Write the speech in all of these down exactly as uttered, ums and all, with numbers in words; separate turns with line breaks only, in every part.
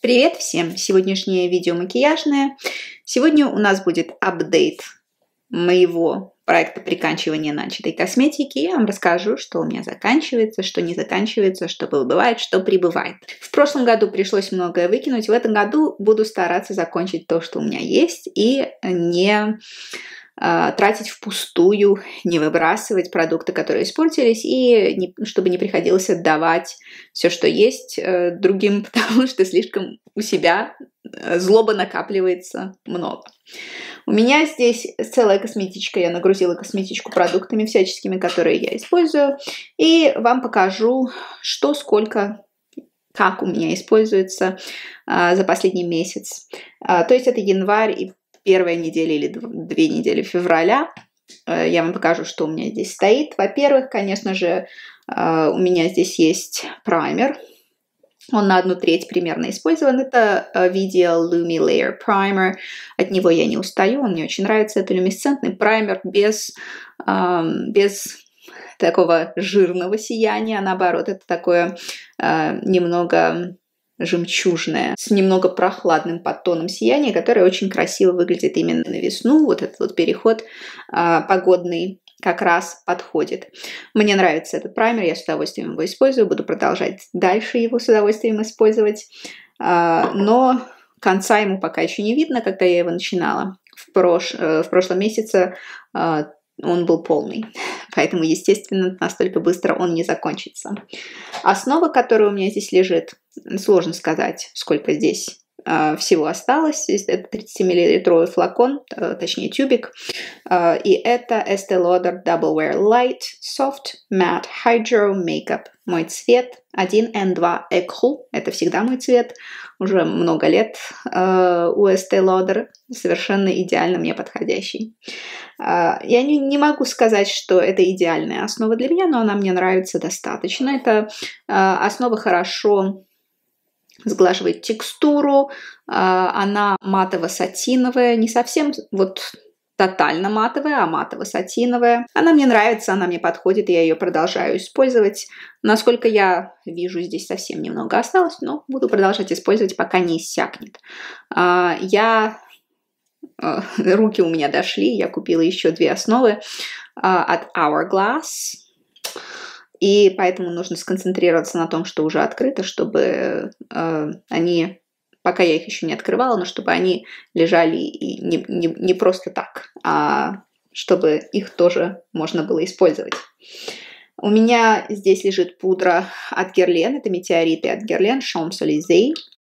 Привет всем! Сегодняшнее видео макияжное. Сегодня у нас будет апдейт моего проекта приканчивания начатой косметики. Я вам расскажу, что у меня заканчивается, что не заканчивается, что бывает, что прибывает. В прошлом году пришлось многое выкинуть. В этом году буду стараться закончить то, что у меня есть, и не тратить впустую, не выбрасывать продукты, которые испортились, и не, чтобы не приходилось отдавать все, что есть, другим, потому что слишком у себя злоба накапливается много. У меня здесь целая косметичка, я нагрузила косметичку продуктами всяческими, которые я использую, и вам покажу, что, сколько, как у меня используется а, за последний месяц. А, то есть это январь и первая неделя или две недели февраля. Я вам покажу, что у меня здесь стоит. Во-первых, конечно же, у меня здесь есть праймер. Он на одну треть примерно использован. Это Video Lumi Layer Primer. От него я не устаю, он мне очень нравится. Это люминесцентный праймер без, без такого жирного сияния. Наоборот, это такое немного жемчужное, с немного прохладным подтоном сияния, которое очень красиво выглядит именно на весну. Вот этот вот переход а, погодный как раз подходит. Мне нравится этот праймер, я с удовольствием его использую, буду продолжать дальше его с удовольствием использовать, а, но конца ему пока еще не видно, когда я его начинала. В, прош... в прошлом месяце а, он был полный, поэтому, естественно, настолько быстро он не закончится. Основа, которая у меня здесь лежит, сложно сказать, сколько здесь э, всего осталось. Это тридцатимиллилитровый флакон, э, точнее тюбик. Э, и это Estee Lauder Double Wear Light Soft Matte Hydro Makeup. Мой цвет один эн два Écru. Это всегда мой цвет. Уже много лет э, у Estee Lauder. Совершенно идеально мне подходящий. Э, я не, не могу сказать, что это идеальная основа для меня, но она мне нравится достаточно. Это э, основа хорошо сглаживает текстуру, она матово-сатиновая, не совсем вот тотально матовая, а матово-сатиновая. Она мне нравится, она мне подходит, и я ее продолжаю использовать. Насколько я вижу, здесь совсем немного осталось, но буду продолжать использовать, пока не иссякнет. Я... Руки у меня дошли, я купила еще две основы от Hourglass. И поэтому нужно сконцентрироваться на том, что уже открыто, чтобы э, они, пока я их еще не открывала, но чтобы они лежали и не, не, не просто так, а чтобы их тоже можно было использовать. У меня здесь лежит пудра от Guerlain, это метеориты от Guerlain, Champs-Élysées.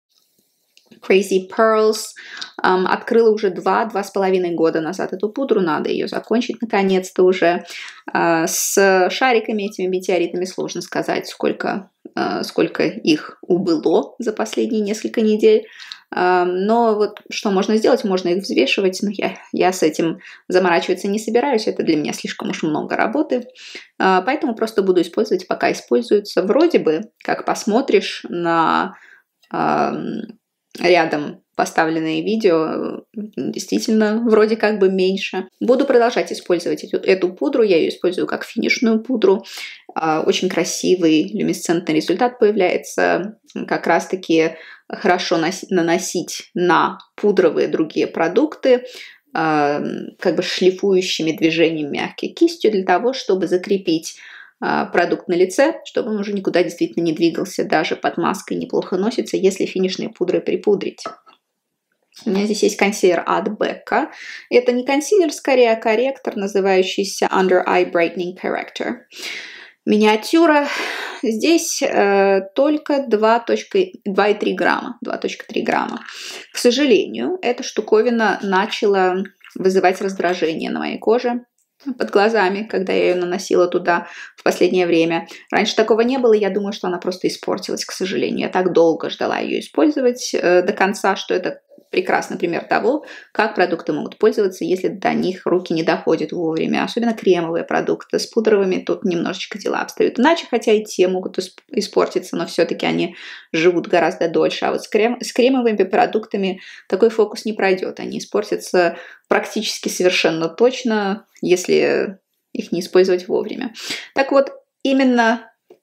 Crazy Pearls. Um, открыла уже два, два с половиной года назад эту пудру. Надо ее закончить наконец-то уже. Uh, с шариками, этими метеоритами сложно сказать, сколько, uh, сколько их убыло за последние несколько недель. Uh, но вот что можно сделать? Можно их взвешивать, но я, я с этим заморачиваться не собираюсь. Это для меня слишком уж много работы. Uh, поэтому просто буду использовать, пока используются. Вроде бы, как посмотришь на... Uh, рядом поставленные видео, действительно, вроде как бы меньше. Буду продолжать использовать эту, эту пудру, я ее использую как финишную пудру. Очень красивый люминесцентный результат появляется. Как раз-таки хорошо наносить на пудровые другие продукты, как бы шлифующими движениями мягкой кистью для того, чтобы закрепить продукт на лице, чтобы он уже никуда действительно не двигался. Даже под маской неплохо носится, если финишные пудры припудрить. У меня здесь есть консилер от Becca. Это не консилер, скорее, а корректор, называющийся Under Eye Brightening Corrector. Миниатюра. Здесь э, только два и три грамма. два и три грамма. К сожалению, эта штуковина начала вызывать раздражение на моей коже под глазами, когда я ее наносила туда в последнее время. Раньше такого не было, я думаю, что она просто испортилась, к сожалению. Я так долго ждала ее использовать э, до конца, что это прекрасный пример того, как продукты могут пользоваться, если до них руки не доходят вовремя. Особенно кремовые продукты. С пудровыми тут немножечко дела обстоят иначе, хотя и те могут испортиться, но все-таки они живут гораздо дольше. А вот с, крем... с кремовыми продуктами такой фокус не пройдет. Они испортятся практически совершенно точно, если их не использовать вовремя. Так вот, именно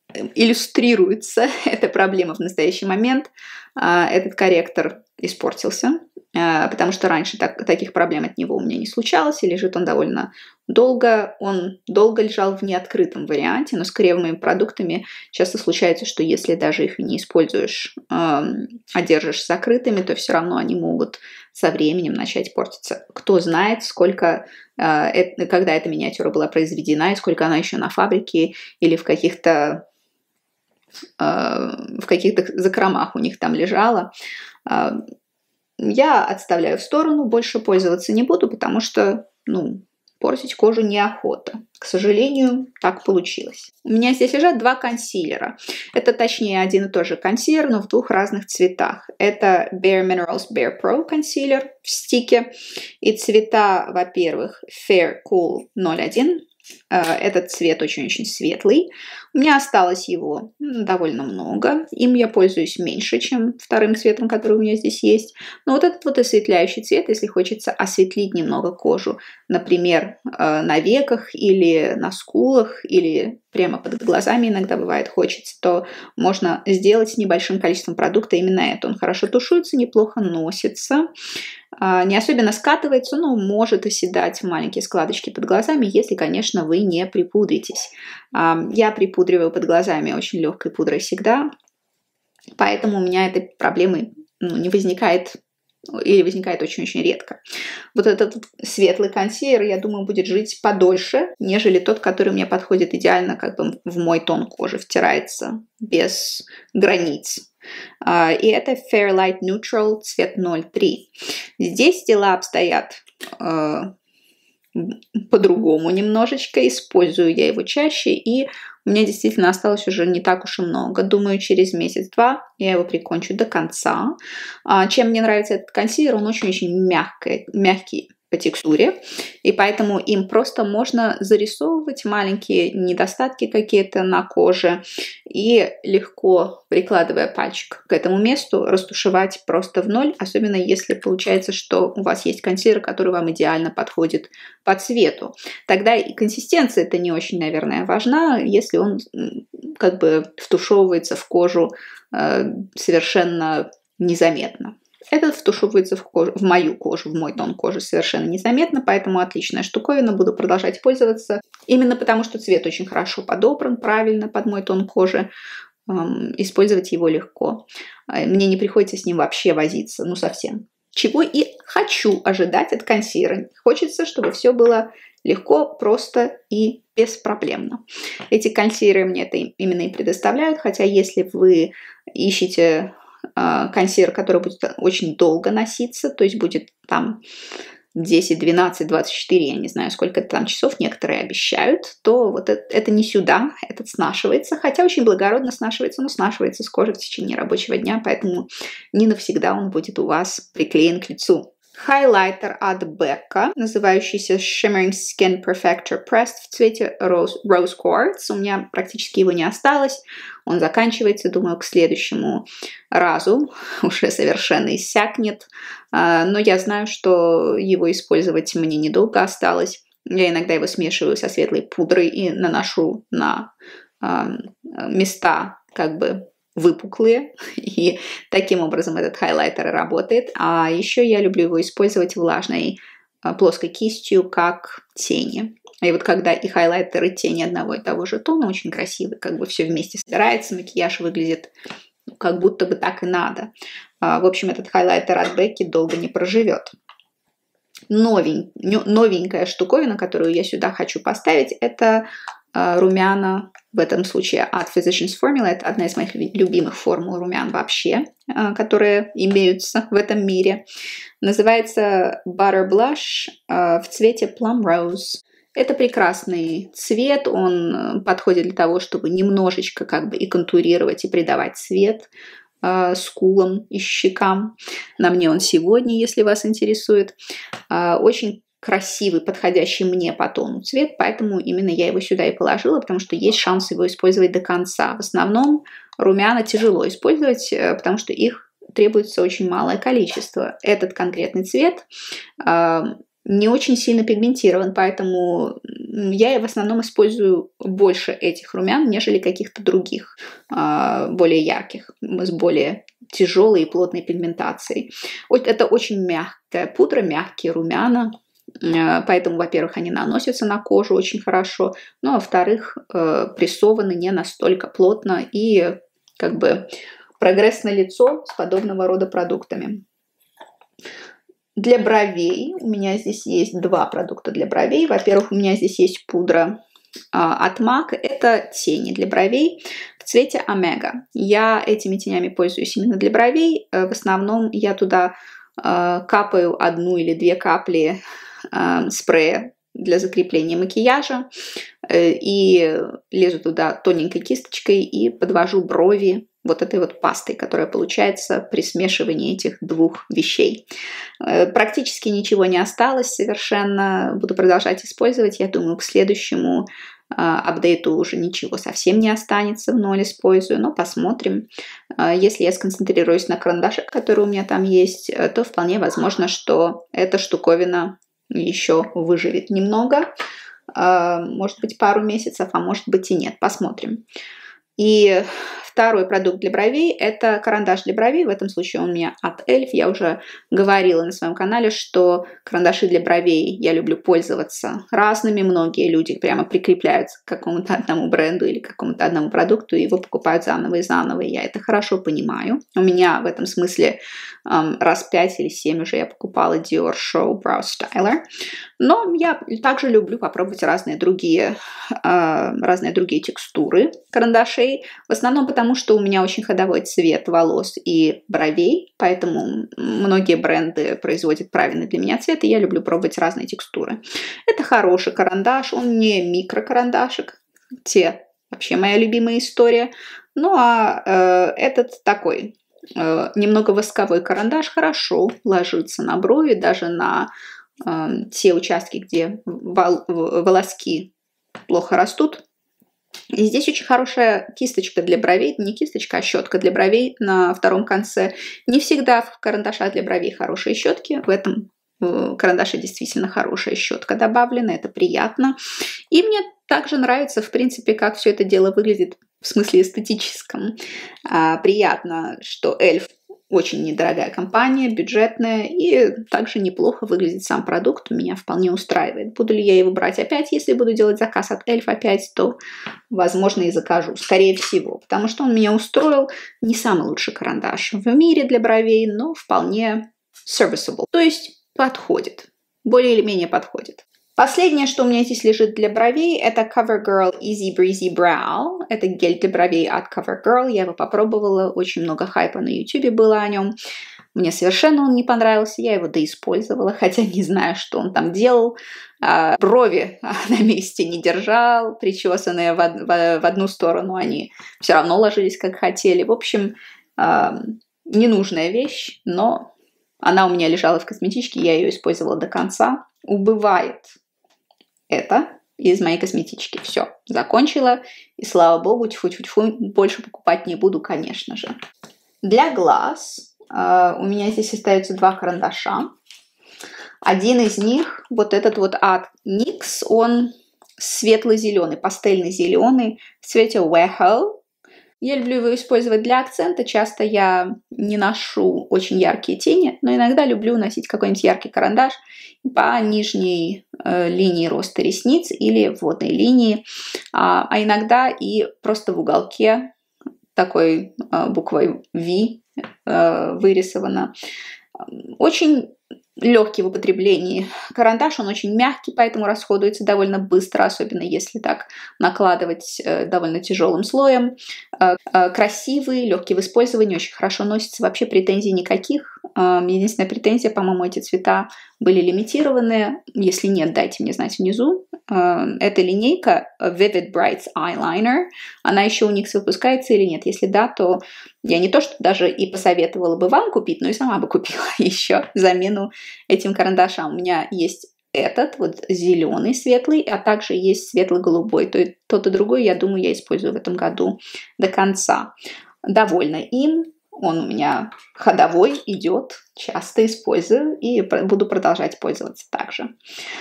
иллюстрируется эта проблема в настоящий момент. Этот корректор испортился, потому что раньше так, таких проблем от него у меня не случалось, и лежит он довольно долго. Он долго лежал в неоткрытом варианте, но с кремовыми продуктами часто случается, что если даже их и не используешь, а держишь закрытыми, то все равно они могут со временем начать портиться. Кто знает, сколько, когда эта миниатюра была произведена, и сколько она еще на фабрике или в каких-то в каких-то закромах у них там лежала. Я отставляю в сторону, больше пользоваться не буду, потому что, ну, портить кожу неохота. К сожалению, так получилось. У меня здесь лежат два консилера. Это, точнее, один и тот же консилер, но в двух разных цветах. Это Bare Minerals Bare Pro консилер в стике. И цвета, во-первых, Fair Cool ноль один. Этот цвет очень-очень светлый. У меня осталось его довольно много. Им я пользуюсь меньше, чем вторым цветом, который у меня здесь есть. Но вот этот вот осветляющий цвет, если хочется осветлить немного кожу, например, на веках или на скулах, или прямо под глазами иногда бывает хочется, то можно сделать с небольшим количеством продукта именно это. Он хорошо тушуется, неплохо носится. Не особенно скатывается, но может оседать в маленькие складочки под глазами, если, конечно, вы не припудритесь. Я припудриваю под глазами очень легкой пудрой всегда, поэтому у меня этой проблемы ну, не возникает или возникает очень-очень редко. Вот этот светлый консилер, я думаю, будет жить подольше, нежели тот, который мне подходит идеально как бы в мой тон кожи, втирается без границ. Uh, и это Fairlight Neutral цвет ноль три. Здесь дела обстоят uh, по-другому немножечко. Использую я его чаще, и у меня действительно осталось уже не так уж и много. Думаю, через месяц-два я его прикончу до конца. Uh, чем мне нравится этот консилер, он очень-очень мягкий, мягкий по текстуре, и поэтому им просто можно зарисовывать маленькие недостатки какие-то на коже и легко, прикладывая пальчик к этому месту, растушевать просто в ноль, особенно если получается, что у вас есть консилер, который вам идеально подходит по цвету. Тогда и консистенция это не очень, наверное, важна, если он как бы втушевывается в кожу э, совершенно незаметно. Этот втушевывается в, кожу, в мою кожу, в мой тон кожи совершенно незаметно, поэтому отличная штуковина, буду продолжать пользоваться. Именно потому, что цвет очень хорошо подобран, правильно под мой тон кожи, эм, использовать его легко. Мне не приходится с ним вообще возиться, ну совсем. Чего и хочу ожидать от консилера. Хочется, чтобы все было легко, просто и беспроблемно. Эти консилеры мне это именно и предоставляют, хотя если вы ищете консилер, который будет очень долго носиться, то есть будет там десять, двенадцать, двадцать четыре, я не знаю, сколько там часов некоторые обещают, то вот это, это не сюда, этот снашивается, хотя очень благородно снашивается, но снашивается с кожи в течение рабочего дня, поэтому не навсегда он будет у вас приклеен к лицу. Хайлайтер от Becca, называющийся Shimmering Skin Perfector Pressed в цвете Rose, Rose Quartz. У меня практически его не осталось. Он заканчивается, думаю, к следующему разу. Уже совершенно иссякнет. Но я знаю, что его использовать мне недолго осталось. Я иногда его смешиваю со светлой пудрой и наношу на места, как бы, выпуклые, и таким образом этот хайлайтер работает. А еще я люблю его использовать влажной плоской кистью как тени. И вот когда и хайлайтер, и тени одного и того же тона, очень красиво, как бы все вместе собирается, макияж выглядит как будто бы так и надо. В общем, этот хайлайтер от Becca долго не проживет. Новень, новенькая штуковина, которую я сюда хочу поставить, это румяна, в этом случае от Physicians Formula. Это одна из моих любимых формул румян вообще, которые имеются в этом мире. Называется Butter Blush в цвете Plum Rose. Это прекрасный цвет, он подходит для того, чтобы немножечко как бы и контурировать, и придавать цвет скулам и щекам. На мне он сегодня, если вас интересует. Очень красивый, подходящий мне по тону цвет, поэтому именно я его сюда и положила, потому что есть шанс его использовать до конца. В основном румяна тяжело использовать, потому что их требуется очень малое количество. Этот конкретный цвет не очень сильно пигментирован, поэтому я в основном использую больше этих румян, нежели каких-то других, более ярких, с более тяжелой и плотной пигментацией. Это очень мягкая пудра, мягкие румяна, поэтому, во-первых, они наносятся на кожу очень хорошо, ну, а во-вторых, прессованы не настолько плотно и как бы прогресс на лицо с подобного рода продуктами. Для бровей у меня здесь есть два продукта для бровей. Во-первых, у меня здесь есть пудра а, от мак. Это тени для бровей в цвете омега. Я этими тенями пользуюсь именно для бровей. В основном я туда а, капаю одну или две капли а, спрея для закрепления макияжа и лезу туда тоненькой кисточкой и подвожу брови вот этой вот пастой, которая получается при смешивании этих двух вещей. Практически ничего не осталось совершенно. Буду продолжать использовать. Я думаю, к следующему апдейту уже ничего совсем не останется, в ноль использую, но посмотрим. Если я сконцентрируюсь на карандаше, который у меня там есть, то вполне возможно, что эта штуковина еще выживет немного. Может быть, пару месяцев, а может быть и нет. Посмотрим. И второй продукт для бровей – это карандаш для бровей. В этом случае он у меня от эльф. Я уже говорила на своем канале, что карандаши для бровей я люблю пользоваться разными. Многие люди прямо прикрепляются к какому-то одному бренду или к какому-то одному продукту и его покупают заново и заново. И я это хорошо понимаю. У меня в этом смысле эм, раз пять или семь уже я покупала Dior Show Brow Styler. Но я также люблю попробовать разные другие, э, разные другие текстуры карандашей. В основном потому, что у меня очень ходовой цвет волос и бровей, поэтому многие бренды производят правильный для меня цвет, и я люблю пробовать разные текстуры. Это хороший карандаш, он не микрокарандашик, те вообще моя любимая история. Ну а э, этот такой э, немного восковой карандаш хорошо ложится на брови, даже на э, те участки, где вол- волоски плохо растут. И здесь очень хорошая кисточка для бровей, не кисточка, а щетка для бровей на втором конце. Не всегда в карандашах для бровей хорошие щетки, в этом карандаше действительно хорошая щетка добавлена, это приятно. И мне также нравится, в принципе, как все это дело выглядит в смысле эстетическом. А, приятно, что эльф очень недорогая компания, бюджетная, и также неплохо выглядит сам продукт, меня вполне устраивает. Буду ли я его брать опять? Если буду делать заказ от эльф опять, то, возможно, и закажу, скорее всего, потому что он меня устроил. Не самый лучший карандаш в мире для бровей, но вполне serviceable, то есть подходит, более или менее подходит. Последнее, что у меня здесь лежит для бровей, это CoverGirl Easy Breezy Brow. Это гель для бровей от CoverGirl. Я его попробовала, очень много хайпа на YouTube было о нем. Мне совершенно он не понравился, я его доиспользовала, хотя не знаю, что он там делал. А, брови на месте не держал, причесанные в, в, в одну сторону, они все равно ложились как хотели. В общем, а, ненужная вещь, но она у меня лежала в косметичке, я ее использовала до конца. Убывает это из моей косметички. Все, закончила. И слава богу, тьфу-тьфу-тьфу, больше покупать не буду, конечно же. Для глаз э, у меня здесь остаются два карандаша. Один из них, вот этот вот от никс, он светло-зеленый, пастельный зеленый в цвете Weho. Я люблю его использовать для акцента. Часто я не ношу очень яркие тени, но иногда люблю носить какой-нибудь яркий карандаш по нижней э, линии роста ресниц или вводной линии, а, а иногда и просто в уголке такой э, буквой V э, вырисовано. Очень легкий в употреблении карандаш, он очень мягкий, поэтому расходуется довольно быстро, особенно если так накладывать э, довольно тяжелым слоем. Э, э, красивый, легкий в использовании, очень хорошо носится, вообще претензий никаких. Э, единственная претензия, по-моему, эти цвета были лимитированы. Если нет, дайте мне знать внизу. Э, эта линейка Vivid Brights Eyeliner, она еще у никс выпускается или нет? Если да, то я не то, что даже и посоветовала бы вам купить, но и сама бы купила еще замену этим карандашам. У меня есть этот вот зеленый светлый, а также есть светло-голубой. То есть тот и другой, я думаю, я использую в этом году до конца. Довольна им. Он у меня ходовой, идет, часто использую и буду продолжать пользоваться также.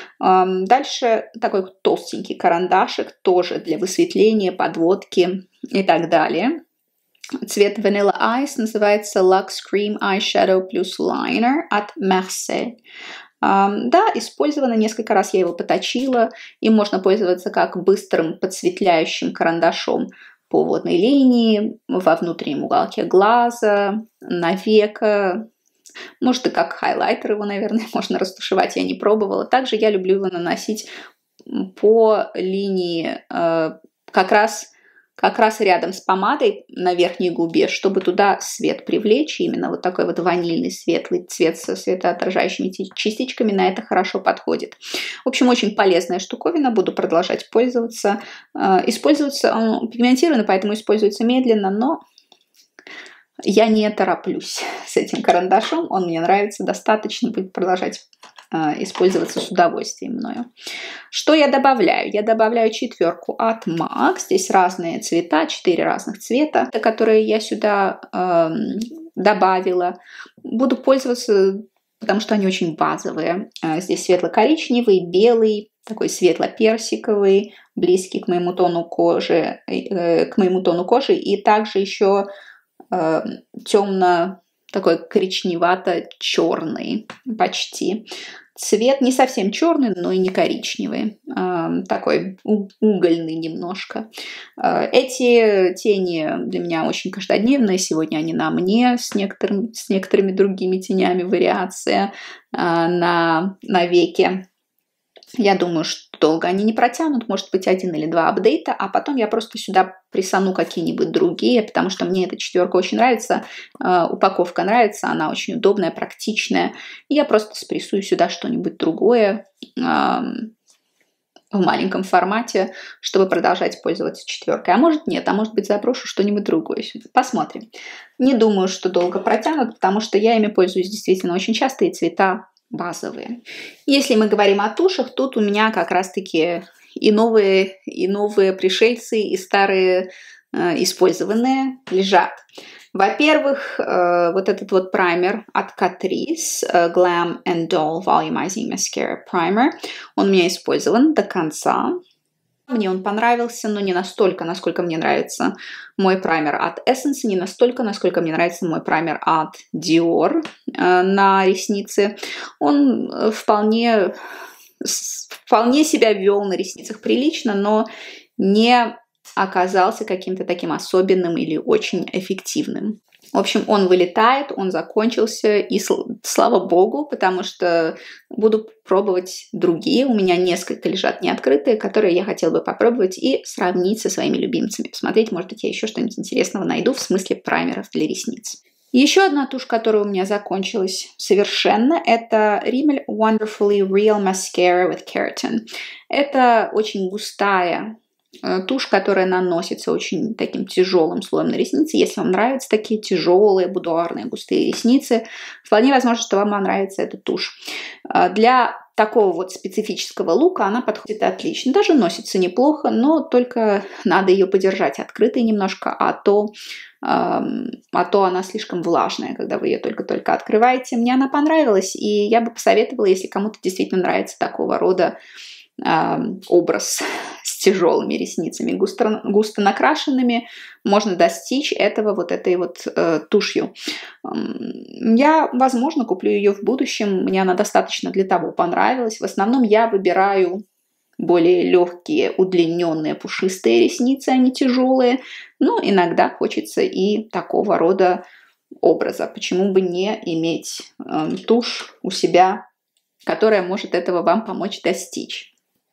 Дальше такой толстенький карандашик, тоже для высветления, подводки и так далее. Цвет Vanilla Ice называется Luxe Cream Eyeshadow Plus Liner от Mercer. Um, да, использовано несколько раз, я его поточила, и можно пользоваться как быстрым подсветляющим карандашом по водной линии, во внутреннем уголке глаза, на веко. Может, и как хайлайтер его, наверное, можно растушевать, я не пробовала. Также я люблю его наносить по линии э, как раз... как раз рядом с помадой на верхней губе, чтобы туда свет привлечь. Именно вот такой вот ванильный светлый цвет со светоотражающими частичками на это хорошо подходит. В общем, очень полезная штуковина. Буду продолжать пользоваться. Используется, он пигментированный, поэтому используется медленно, но я не тороплюсь с этим карандашом. Он мне нравится достаточно, будет продолжать использоваться с удовольствием мною. Что я добавляю? Я добавляю четверку от мак. Здесь разные цвета, четыре разных цвета, которые я сюда э, добавила. Буду пользоваться, потому что они очень базовые. Здесь светло-коричневый, белый, такой светло-персиковый, близкий к моему тону кожи, э, к моему тону кожи, и также еще э, темно такой коричневато-черный почти. Цвет не совсем черный, но и не коричневый. Э, такой угольный немножко. Э, эти тени для меня очень каждодневные. Сегодня они на мне с, некоторым, с некоторыми другими тенями. Вариация э, на, на веке. Я думаю, что долго они не протянут, может быть один или два апдейта, а потом я просто сюда присану какие-нибудь другие, потому что мне эта четверка очень нравится, э, упаковка нравится, она очень удобная, практичная. И я просто спрессую сюда что-нибудь другое э, в маленьком формате, чтобы продолжать пользоваться четверкой. А может нет, а может быть заброшу что-нибудь другое сюда. Посмотрим. Не думаю, что долго протянут, потому что я ими пользуюсь действительно очень часто, и цвета базовые. Если мы говорим о тушах, тут у меня как раз-таки и новые, и новые пришельцы, и старые э, использованные лежат. Во-первых, э, вот этот вот праймер от Catrice, э, Glam and Doll Volumizing Mascara Primer, он у меня использован до конца. Мне он понравился, но не настолько, насколько мне нравится мой праймер от Essence, не настолько, насколько мне нравится мой праймер от Dior э, на ресницы. Он вполне, вполне себя вел на ресницах прилично, но не оказался каким-то таким особенным или очень эффективным. В общем, он вылетает, он закончился, и слава богу, потому что буду пробовать другие. У меня несколько лежат неоткрытые, которые я хотела бы попробовать и сравнить со своими любимцами. Посмотреть, может быть, я еще что-нибудь интересного найду в смысле праймеров для ресниц. Еще одна тушь, которая у меня закончилась совершенно, это Rimmel Wonderfully Real Mascara with Keratin. Это очень густая тушь, которая наносится очень таким тяжелым слоем на ресницы. Если вам нравятся такие тяжелые, будуарные, густые ресницы, вполне возможно, что вам понравится эта тушь. Для такого вот специфического лука она подходит отлично. Даже носится неплохо, но только надо ее подержать открытой немножко, а то, эм, а то она слишком влажная, когда вы ее только-только открываете. Мне она понравилась, и я бы посоветовала, если кому-то действительно нравится такого рода образ с тяжелыми ресницами, густо, густо накрашенными, можно достичь этого вот этой вот э, тушью. Я, возможно, куплю ее в будущем, мне она достаточно для того понравилась. В основном я выбираю более легкие, удлиненные, пушистые ресницы, они тяжелые, но иногда хочется и такого рода образа. Почему бы не иметь э, тушь у себя, которая может этого вам помочь достичь.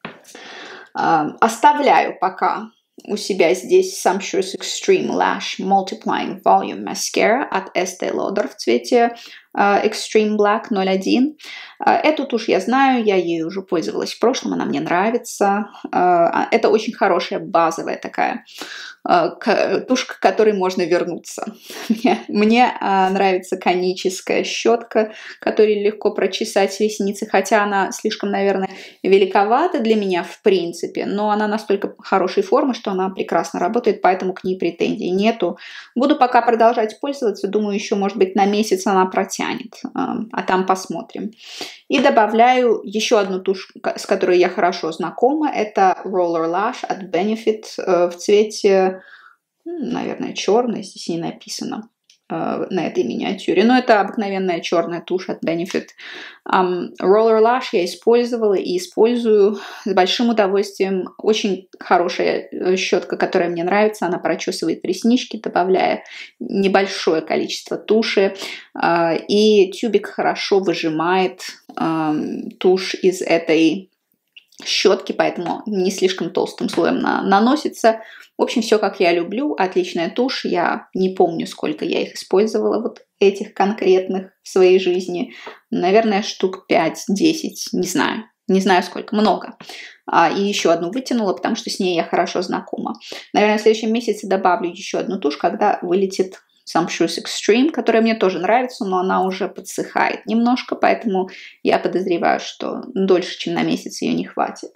Оставляю пока у себя здесь Sumptuous Extreme Lash Multiplying Volume Mascara от Estee Lauder в цвете Extreme Black ноль один. Эту тушь я знаю, я ею уже пользовалась в прошлом, она мне нравится. Это очень хорошая базовая такая тушь, к которой можно вернуться. Мне, мне нравится коническая щетка, которой легко прочесать ресницы, хотя она слишком, наверное, великовата для меня в принципе, но она настолько хорошей формы, что она прекрасно работает, поэтому к ней претензий нету. Буду пока продолжать пользоваться, думаю, еще, может быть, на месяц она протянет, а там посмотрим. И добавляю еще одну тушь, с которой я хорошо знакома, это Roller Lash от Benefit в цвете, наверное, черный, здесь не написано на этой миниатюре, но это обыкновенная черная тушь от Benefit. Um, Roller Lash я использовала и использую с большим удовольствием. Очень хорошая щетка, которая мне нравится, она прочесывает реснички, добавляя небольшое количество туши, uh, и тюбик хорошо выжимает um, тушь из этой щетки, поэтому не слишком толстым слоем на, наносится. В общем, все как я люблю. Отличная тушь. Я не помню, сколько я их использовала, вот этих конкретных в своей жизни. Наверное, штук пять-десять, не знаю. Не знаю сколько, много. А, и еще одну вытянула, потому что с ней я хорошо знакома. Наверное, в следующем месяце добавлю еще одну тушь, когда вылетит Sumptuous Extreme, которая мне тоже нравится, но она уже подсыхает немножко, поэтому я подозреваю, что дольше, чем на месяц ее не хватит.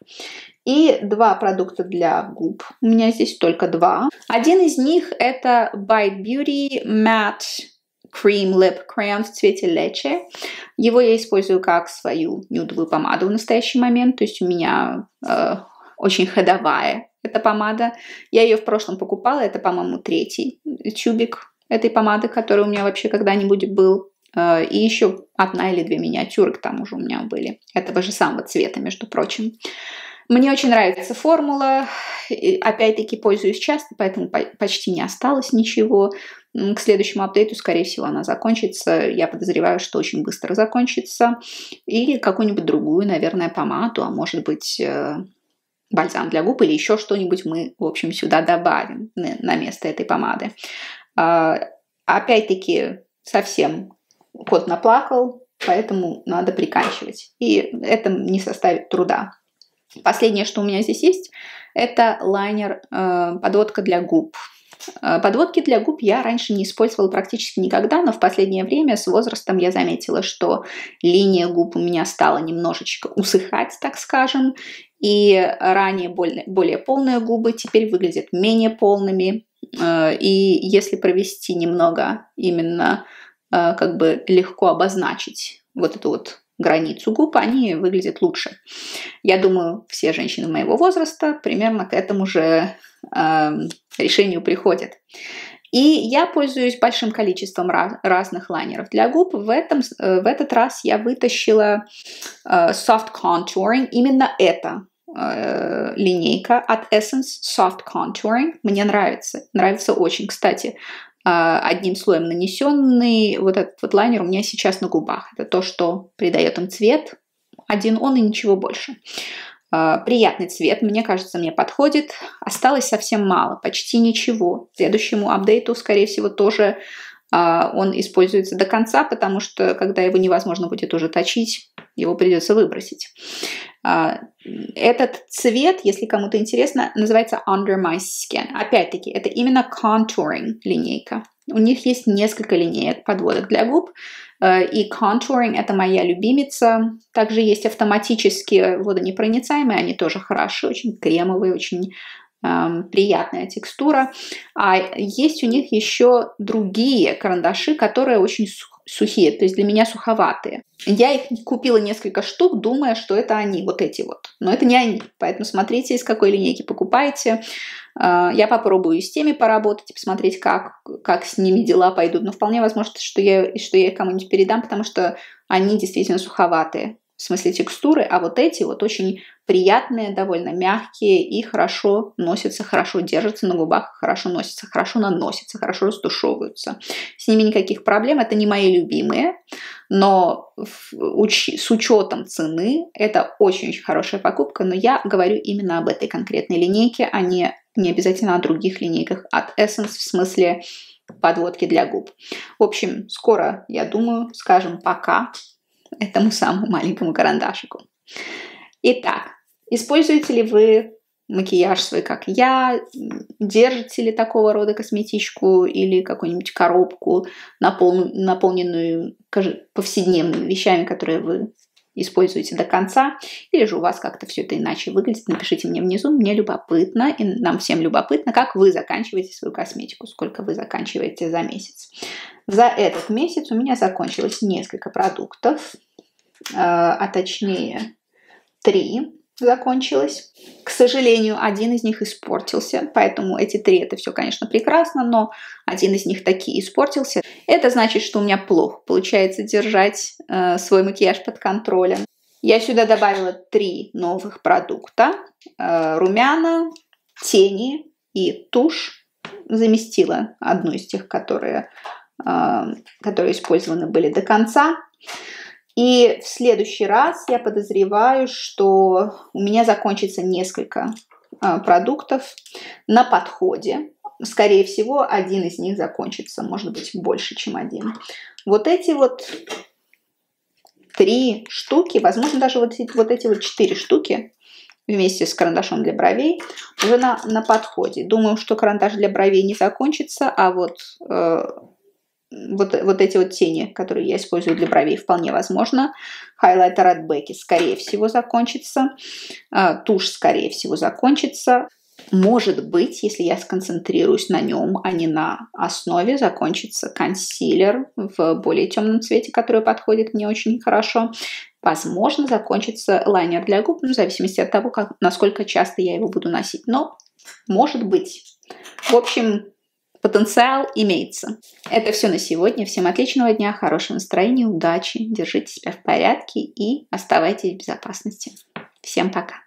И два продукта для губ. У меня здесь только два. Один из них это Bite Beauty Matte Cream Lip Crayon в цвете Leche. Его я использую как свою нюдовую помаду в настоящий момент. То есть у меня э, очень ходовая эта помада. Я ее в прошлом покупала. Это, по-моему, третий тюбик этой помады, который у меня вообще когда-нибудь был. Э, и еще одна или две миниатюры к тому же у меня были. Этого же самого цвета, между прочим. Мне очень нравится формула, опять-таки пользуюсь часто, поэтому почти не осталось ничего. К следующему апдейту, скорее всего, она закончится. Я подозреваю, что очень быстро закончится. Или какую-нибудь другую, наверное, помаду, а может быть, бальзам для губ или еще что-нибудь мы, в общем, сюда добавим на место этой помады. Опять-таки, совсем кот наплакал, поэтому надо приканчивать. И это не составит труда. Последнее, что у меня здесь есть, это лайнер, э, подводка для губ. Э, подводки для губ я раньше не использовала практически никогда, но в последнее время с возрастом я заметила, что линия губ у меня стала немножечко усыхать, так скажем, и ранее более, более полные губы теперь выглядят менее полными. Э, и если провести немного именно, э, как бы легко обозначить вот эту вот границу губ, они выглядят лучше. Я думаю, все женщины моего возраста примерно к этому же э, решению приходят. И я пользуюсь большим количеством раз, разных лайнеров для губ. В, этом, э, в этот раз я вытащила э, Soft Contouring. Именно эта э, линейка от Essence Soft Contouring. Мне нравится. Нравится очень, кстати. Одним слоем нанесенный вот этот вот лайнер у меня сейчас на губах. Это то, что придает им цвет. Один он и ничего больше. Приятный цвет, мне кажется, мне подходит. Осталось совсем мало, почти ничего. К следующему апдейту, скорее всего, тоже он используется до конца, потому что когда его невозможно будет уже точить, его придется выбросить. Этот цвет, если кому-то интересно, называется Under My Skin. Опять-таки, это именно contouring линейка. У них есть несколько линеек подводок для губ. И contouring – это моя любимица. Также есть автоматические водонепроницаемые, они тоже хороши, очень кремовые, очень эм, приятная текстура. А есть у них еще другие карандаши, которые очень сухие, то есть для меня суховатые. Я их купила несколько штук, думая, что это они, вот эти вот. Но это не они, поэтому смотрите, из какой линейки покупаете. Я попробую с теми поработать и посмотреть, как, как с ними дела пойдут. Но вполне возможно, что я, что я их кому-нибудь передам, потому что они действительно суховатые в смысле текстуры, а вот эти вот очень приятные, довольно мягкие и хорошо носятся, хорошо держатся на губах, хорошо носятся, хорошо наносятся, хорошо растушевываются. С ними никаких проблем, это не мои любимые, но с учетом цены это очень-очень хорошая покупка, но я говорю именно об этой конкретной линейке, а не, не обязательно о других линейках от Essence, в смысле подводки для губ. В общем, скоро, я думаю, скажем пока этому самому маленькому карандашику. Итак, используете ли вы макияж свой, как я? Держите ли такого рода косметичку или какую-нибудь коробку, напол... наполненную повседневными вещами, которые вы используете до конца, или же у вас как-то все это иначе выглядит? Напишите мне внизу, мне любопытно, и нам всем любопытно, как вы заканчиваете свою косметику, сколько вы заканчиваете за месяц. За этот месяц у меня закончилось несколько продуктов, а точнее три закончилось. К сожалению, один из них испортился, поэтому эти три — это все, конечно, прекрасно, но один из них таки испортился. Это значит, что у меня плохо получается держать э, свой макияж под контролем. Я сюда добавила три новых продукта: э, румяна, тени и тушь. Заместила одну из тех, которые, э, которые использованы были до конца. И в следующий раз я подозреваю, что у меня закончится несколько э, продуктов на подходе. Скорее всего, один из них закончится, может быть, больше, чем один. Вот эти вот три штуки, возможно, даже вот эти вот, эти вот четыре штуки вместе с карандашом для бровей уже на, на подходе. Думаю, что карандаш для бровей не закончится, а вот... Э, Вот, вот эти вот тени, которые я использую для бровей, вполне возможно. Хайлайтер от Beccy, скорее всего, закончится. Тушь, скорее всего, закончится. Может быть, если я сконцентрируюсь на нем, а не на основе, закончится консилер в более темном цвете, который подходит мне очень хорошо. Возможно, закончится лайнер для губ, ну, в зависимости от того, как, насколько часто я его буду носить. Но может быть. В общем... Потенциал имеется. Это все на сегодня. Всем отличного дня, хорошего настроения, удачи, держите себя в порядке и оставайтесь в безопасности. Всем пока!